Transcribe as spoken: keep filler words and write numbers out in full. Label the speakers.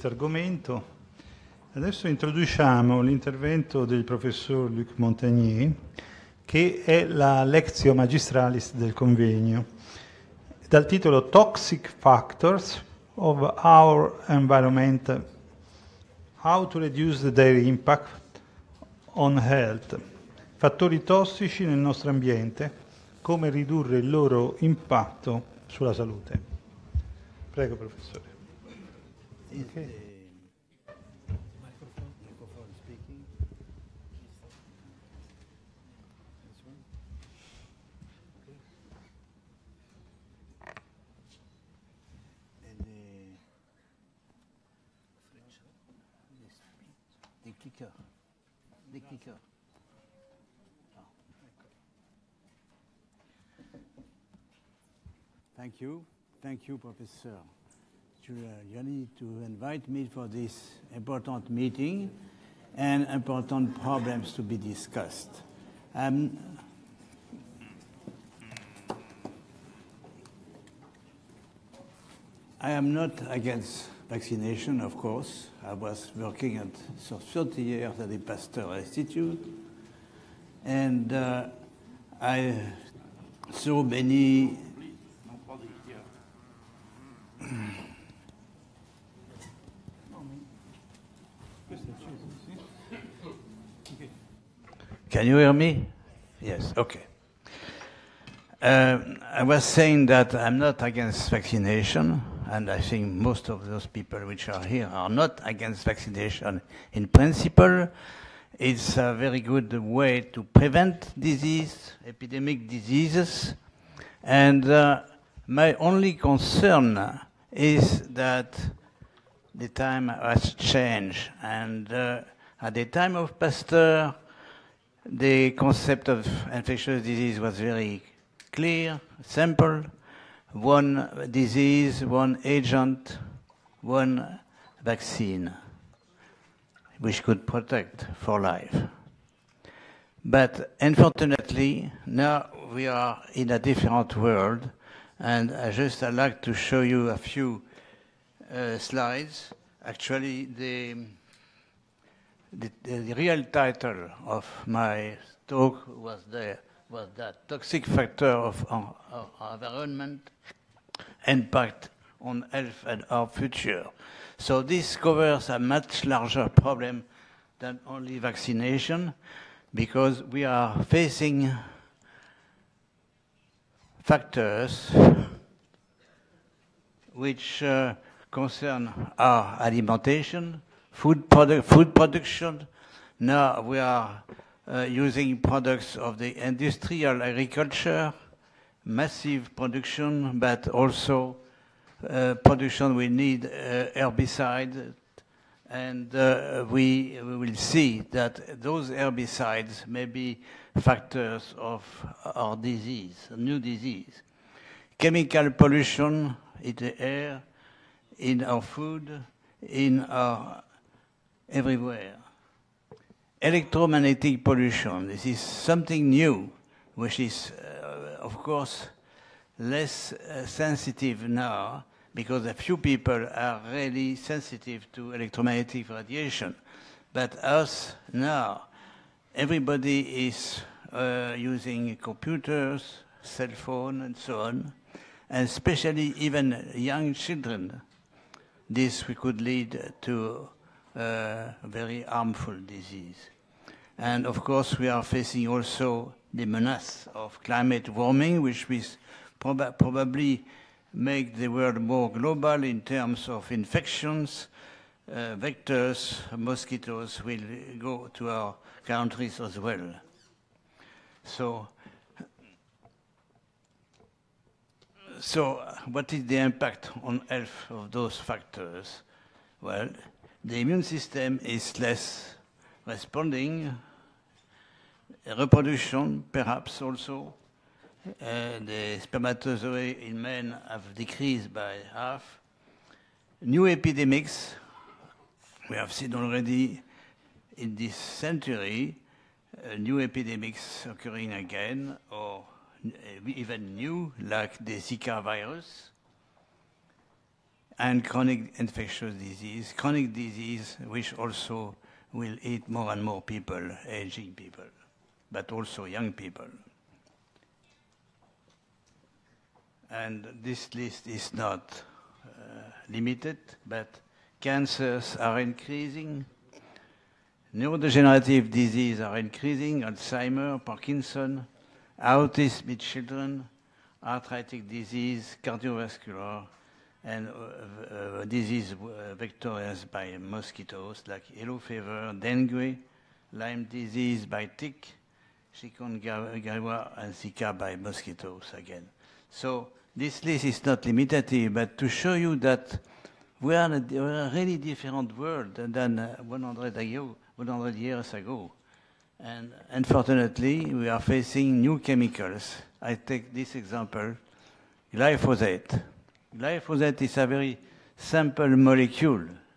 Speaker 1: questo argomento. Adesso introduciamo l'intervento del professor Luc Montagnier, che è la lectio magistralis del convegno, dal titolo Toxic Factors of Our Environment, How to Reduce Their Impact on Health. Fattori tossici nel nostro ambiente, come ridurre il loro impatto sulla salute. Prego, professore. Okay.
Speaker 2: Thank you. Thank you, Professor Giuliani, to invite me for this important meeting and important problems to be discussed. Um, I am not against vaccination, of course. I was working at, for thirty years at the Pasteur Institute, and uh, I saw many Can you hear me? Yes, okay. Uh, I was saying that I'm not against vaccination, and I think most of those people which are here are not against vaccination in principle. It's a very good way to prevent disease, epidemic diseases, and uh, my only concern is that the time has changed, and uh, at the time of Pasteur, the concept of infectious disease was very clear, simple. One disease, one agent, one vaccine, which could protect for life. But unfortunately, now we are in a different world, and I just I'd like to show you a few uh, slides. Actually, the The, the real title of my talk was there, was that toxic factor of our, our environment, impact on health and our future. So this covers a much larger problem than only vaccination, because we are facing factors which uh, concern our alimentation, Food, product, food production. Now we are uh, using products of the industrial agriculture, massive production, but also uh, production we need uh, herbicide, and uh, we, we will see that those herbicides may be factors of our disease, new disease. Chemical pollution in the air, in our food, in our everywhere. Electromagnetic pollution, this is something new, which is, uh, of course, less uh, sensitive now, because a few people are really sensitive to electromagnetic radiation. But us now, everybody is uh, using computers, cell phone, and so on, and especially even young children. This we could lead to Uh, very harmful disease. And of course we are facing also the menace of climate warming, which will prob probably make the world more global in terms of infections, uh, vectors, mosquitoes will go to our countries as well. So, so what is the impact on health of those factors? Well, the immune system is less responding, reproduction perhaps also. Uh, the spermatozoa in men have decreased by half. New epidemics, we have seen already in this century, uh, new epidemics occurring again, or even new, like the Zika virus. and chronic infectious disease, chronic disease which also will eat more and more people, aging people, but also young people. And this list is not uh, limited, but cancers are increasing, neurodegenerative diseases are increasing, Alzheimer, Parkinson, autism in children, arthritic disease, cardiovascular, and uh, uh, disease uh, vectorized by mosquitoes like yellow fever, dengue, Lyme disease by tick, chikungunya, and Zika by mosquitoes again. So this list is not limitative, but to show you that we are in a really different world than uh, one hundred, ago, one hundred years ago. And unfortunately, we are facing new chemicals. I take this example, glyphosate. Glyphosate is a very simple molecule,